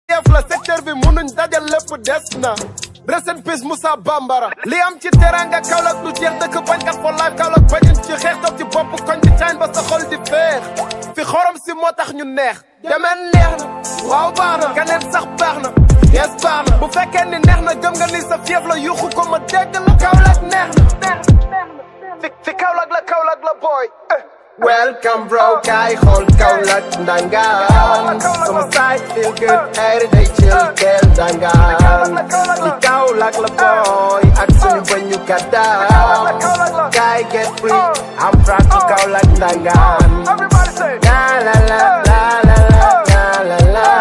Def la secteur bi munuñ dajal lépp des na rest in peace Moussa Bambara li am ci teranga Kaolack du jeex dëkk bañkat for life Kaolack bañun ci xeex toog ci bopp koñ di cayn ba sa xol di feex fi xorom si moo tax ñu neex demeen neex na waaw baax na kaneen sax baax na yes baax na bu fekkee ni neex na gëm nga ni sa fief la yuxu ko ma dégg la Kaolack neex na fi Kaolack la boy Welcome bro, kay xool Kaolack ndangaan sama side feel good every day chill del ndangaan li Kaolack la boy ak suñu bañu kadaan kay get free I'm proud to Kaolack ndangaan la la la la la la la la la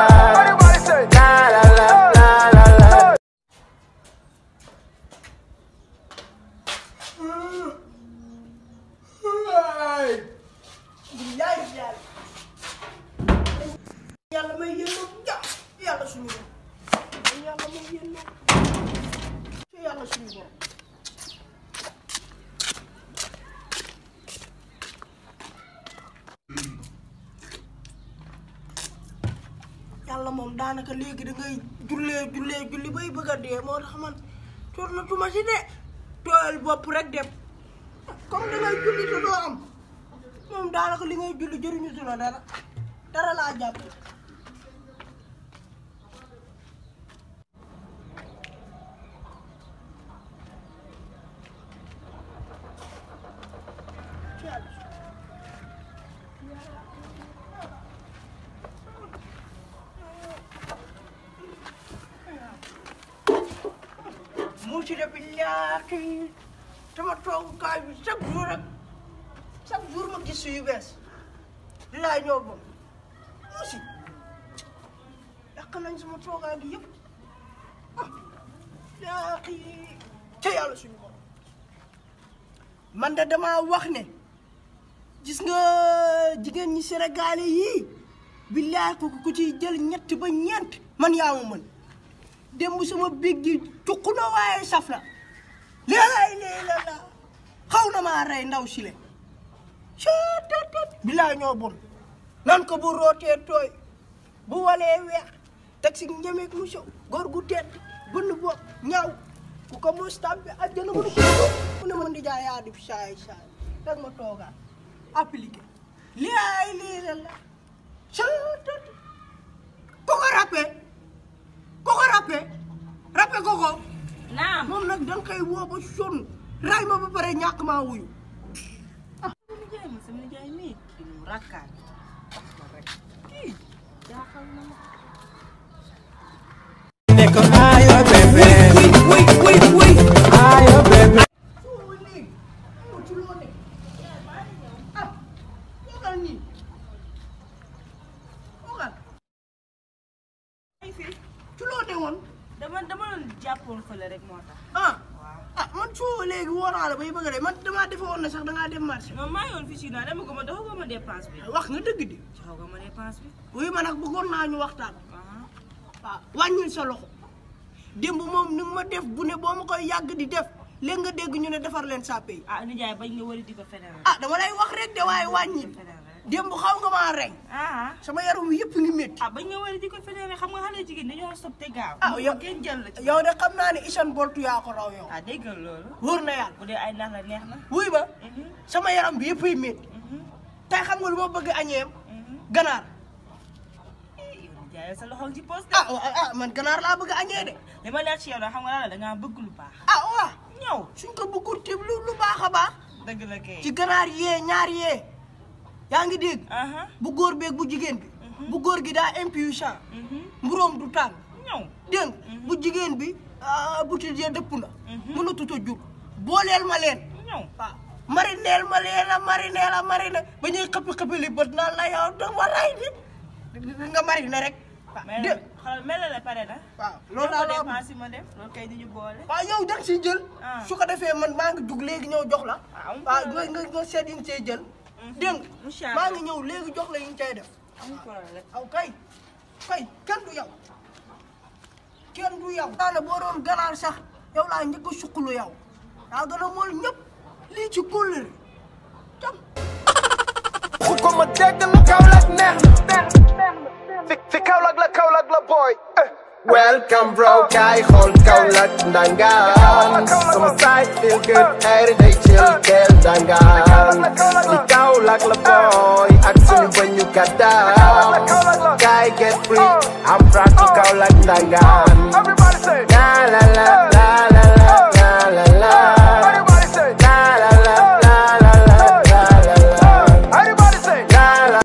yàlla may yéen yàlla suñu borom yàlla may yéen yàlla suñu borom yàlla moom daanaka léegi da ngay julli bay bëgg a dee moo tax man toor na tuma si de tooyal bopp rek dem comme da ngay julli te doo am moom daanaka li ngay julli jëriñu tu la dara laa jàpp mu ci def billahi sama toogukaay bi chaque jour ma gis yu bees li laay ñëw ba mu si yàq nañ sama toogaay gi yëpp yàqi te yàlla suñu borom man de dama wax ne gis nga jigéen ñi sénégalais yii billahi ku ci jël ñett ba ñeent man yaa ma mën démb sama big gi cuq na waaye saf la léeg-léeg la xaw na maa rey ndaw si le billaay ñoo bon nan ko bu rootee tooy bu walee weex teg si ñemeeg mu sow góor gu tedd bënn bopp ñaaw ku ko mos tàmbi àjjana mënu ko mu ne ma di jaay yaa def saay rek ma toogaat appliqué léeg-léeg la ko ko naam moom nag danga koy woo ba sonn ray ma ba pare ñàkk maa wuyu sama nijaay mi mu rakkaat kii jaaxal na ma ne ko ayo bébé oui ayo bébé dama doon jàppoon fële rek moo tax. man soo léegi woo naa la bay bëgg a dee man damaa defe woon ne sax dangaa dem marché. non maa ngi woon fii si naa dama ko ma doxagoo ma dépense bi. wax nga dëgg di. doxagoo ma dépense bi. oui man nag bëggoon naa ñu waxtaan. waaw wàññil sa loxo. démb moom ni ma def bu ne boo ma koy yàgg di def léegi nga dégg ñu ne defar leen sàppe yi. nijaay bañ nga war a di ko feneen. dama lay wax rek de waaye wàññil. démb xaw nga maa rey. sama yaram wi yëpp ngi métti. bañ nga war a di ko feneen xam nga xale jigéen dañoo sob te gaaw. yow kenn jël la ci. yow de xam naa ne Usain Bolt yaa ko raw yow. dégg nga loolu. wóor na yàlla. bu dee ay ndax la neex na. wuy ma sama yaram bi yëpp ay métti. tey xam nga lu ma bëgg añeem. ganaar. nijaay sa loxo ci poste. man ganaar laa bëgg añee de. li ma neex ci yow nag xam nga la dangaa bëgg lu baax. waaw. ñëw suñ ko bëggul te lu baax a baax. dëgg la kay. ci ganaar yee ñaar yee. yaa ngi dégg. bu góor beeg bu jigéen bi. bu góor gi daa impuissant. mburoom du tàng. ñëw dégg bu jigéen bi butil jee dëpp na. mënatut a jur booleel ma leen. ñëw waaw marineel ma leen a marine ba ñuy xëppi li bët naan la yow dama ray di nga marine rek. mel na la pare na. waaw loolu daal la dépense yi ma def loolu kay di ñu boole. waaw yow da nga siy jël. su ko defee man maa ngi jug léegi ñëw jox la. waaw nga seet yi nga see jël. dégg nga maa ngi ñëw léegi jox la yi nga cay def. aw kay kenn du yow. daanaka boo doon ganaar sax yow laa njëkk a suqalu yow. daa gën a mool ñëpp lii ci kóllëre jam. ko ma dégg la Kaolack neex na fi Kaolack la boy. Welcome bro, kay xool Kaolack ndangaan. Sama side feel good, every day chill del ndangaan. Fi Kaolack la boy, ak suñu bañu gàddaa. Kay get free, I'm proud to Kaolack ndangaan.